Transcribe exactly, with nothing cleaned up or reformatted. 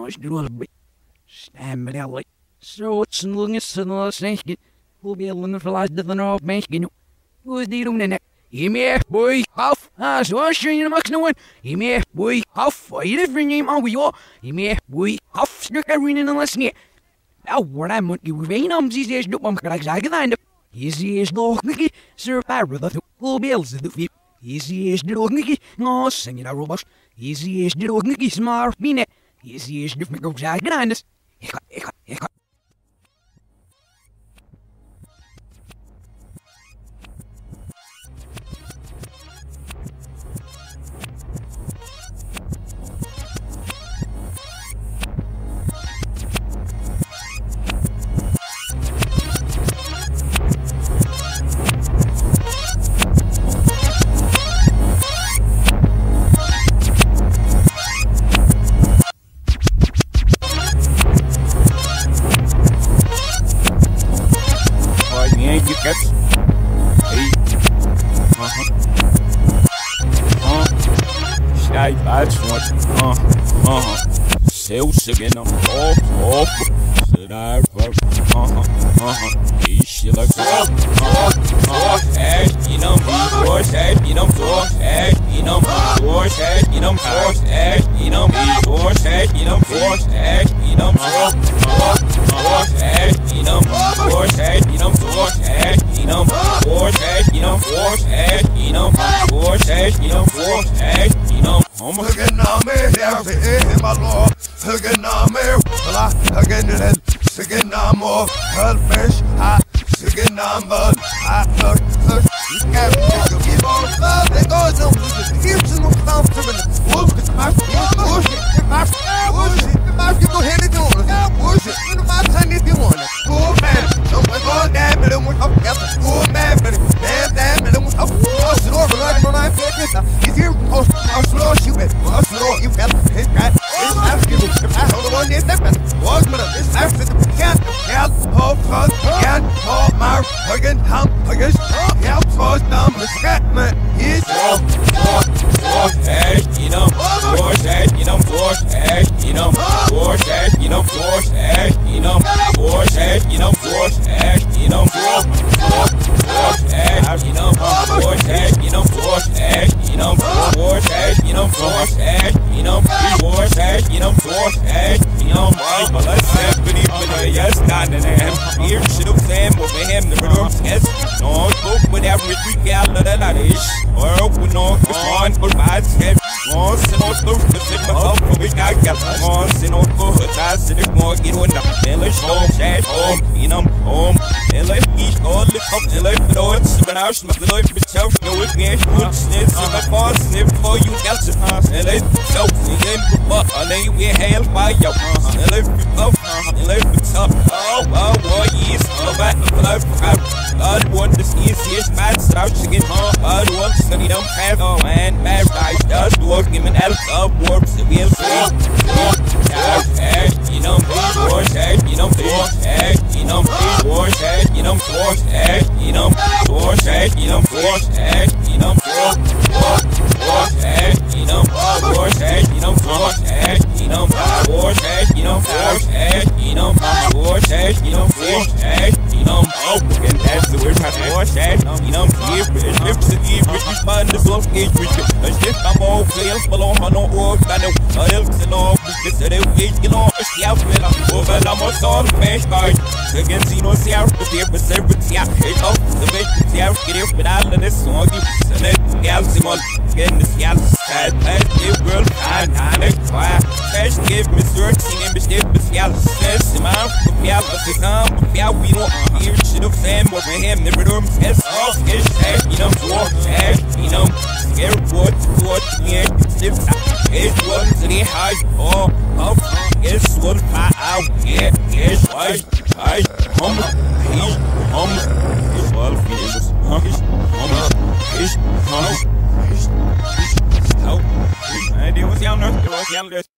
Nós drôle. Stem ellie. So it's long as the last nation. We'll be able to fly the north making. Who's the room in it? You may boy half as was showing max no one. You may boy half a different name on we are. You may boy half stuck arena in the last year. Now what I'm on you rain on these days no one can exactly find it. Easy as no nicky, Sir Parrot who builds the feet. Easy as no nicky, no singing a robot. Easy as no nicky smart mean it. Easy as different go exactly behind us. Hiccup, hiccup, hiccup. Caps. Hey. Uh-huh. Uh. Stay bad one. Uh. Uh-huh. Sales again. Off. Off. Sit out. Uh-huh. Uh-huh. Each like that. Uh-huh. Uh. Ash. You know. Force. Ash. You know. Force. Ash. You know. Force. Ash. You know. Force. Ash. You know. Force. Ash. You know. Force. Ash. You know. Force. Ash. You know. Force. Ash. You know. Force. Ash. You know, force ash, you know, force ash, you know, force ash, you know, force ash, you know. I'm again now, me, there's a my law. Again now, me, la, again, and again now, more, fish, ha, again now, but I took the captain. Give all love, they go to the here's no comfortable. Wolf, my bullshit, my bullshit, my people hit it on. Bullshit, you know, my son if you want it. Cool man, don't go down, but I'm up together. Cool man, but damn, damn, and I'm up. I'll slow the light when I get this. He's here, I'll slow you with. I'll slow you, fella. His cat, his house, give it. I don't know what this happened. Was, but this house is the cat, cat, hope, hug, cat, hope, mar, again, hump, again, help, cause, dumb, the cat, man. He's force, force, force, ash, you know, force, ash, you know, force, ash, you know, force, ash, you know, force, ash, you know, force, ash, you know, force, ash, you know, force, force, force, ash, you know, force, ash, you know, force, ash, you know, force, ash, you know, force, ash, you know, force, ash, you know, force, ash, you know, but let's say, pretty, pretty, yes, not in him. Here, should have said, with him, the rhythms, yes, no, spoke with every three gallon that I is, or open on, on, for five steps, once and all those, the signal of the guy got once and all good, I said, if more get on the village, home, chat, home, you know, home, and let me all the cup, and let me know it's been out, my life itself, no, it can't put snips in my boss, snip for you, else, and let so, and but I lay we hail by your and let me up, and let me up, oh, oh, boy, yes, oh, back, life, I want this easiest man, slouch again, I want to study them, have, oh, man, paradise, does work, give an elf up, works, it will see, force, ash, you know, force, ash, you know, force, ash, you know, force, ash, you know, force, ash, you know, force, ash, you know, force, ash, you know, force, force, ash, you know, force, ash, you know, force, ash, you know, force, ash, you know, force, ash, you know, force, ash, you know, force, ash, you know, oh, and that's the word, force, ash, you know, if it's lips to give, which is fun, the slow gauge, which is just I'm all clear, below, I know, or I know, I don't know, because they wait, you know, it's the outfit, over, I'm a sort of fast guy, against, you know, see out the deer, but service, yeah, it's off, the big, see out, get it, but out of this song, you, and then, Galsimon, getting this gal, sad, last day, world, I, I, I, I, Cash give me searching and mistake, but gal, says, the man, the gal, the time, the gal, we don't hear shit of Sam, but with him, the rhythms, it's off, it's sad, you know, for cash, you know, scared for it, for it, yeah, it's it's one to the high, oh, oh, it's one fire out, yeah, it's right, I, hum, he's, hum, it's all feelings, hum, hum, he's, hum, he's, oh, and it was younger, it was younger.